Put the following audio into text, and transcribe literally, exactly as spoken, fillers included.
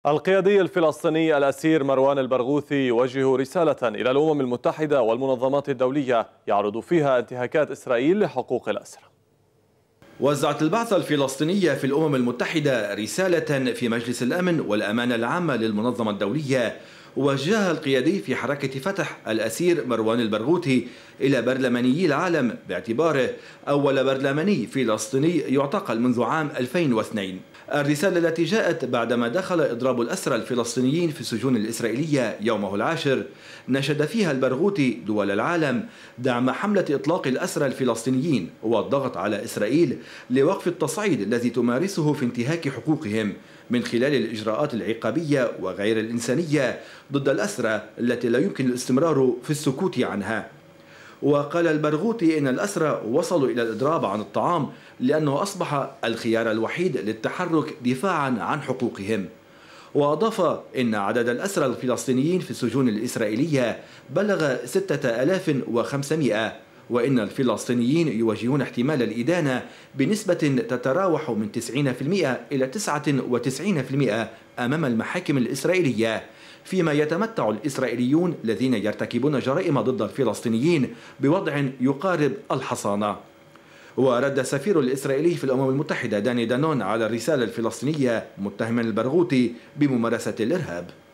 القيادي الفلسطيني الأسير مروان البرغوثي يوجه رسالة إلى الأمم المتحدة والمنظمات الدولية يعرض فيها انتهاكات إسرائيل لحقوق الأسرى. وزعت البعثة الفلسطينية في الأمم المتحدة رسالة في مجلس الأمن والأمانة العامة للمنظمة الدولية وجهها القيادي في حركة فتح الأسير مروان البرغوثي إلى برلمانيي العالم باعتباره أول برلماني فلسطيني يعتقل منذ عام ألفين واثنين. الرسالة التي جاءت بعدما دخل إضراب الأسرى الفلسطينيين في السجون الإسرائيلية يومه العاشر نشد فيها البرغوثي دول العالم دعم حملة إطلاق الأسرى الفلسطينيين والضغط على إسرائيل لوقف التصعيد الذي تمارسه في انتهاك حقوقهم من خلال الإجراءات العقابية وغير الإنسانية ضد الأسرى التي لا يمكن الاستمرار في السكوت عنها. وقال البرغوثي إن الأسرى وصلوا إلى الإضراب عن الطعام لأنه أصبح الخيار الوحيد للتحرك دفاعا عن حقوقهم. وأضاف إن عدد الأسرى الفلسطينيين في السجون الإسرائيلية بلغ ستة آلاف وخمسمائة، وإن الفلسطينيين يواجهون احتمال الإدانة بنسبة تتراوح من تسعين بالمئة إلى تسعة وتسعين بالمئة أمام المحاكم الإسرائيلية، فيما يتمتع الإسرائيليون الذين يرتكبون جرائم ضد الفلسطينيين بوضع يقارب الحصانة. ورد السفير الإسرائيلي في الأمم المتحدة داني دانون على الرسالة الفلسطينية متهما البرغوثي بممارسة الإرهاب.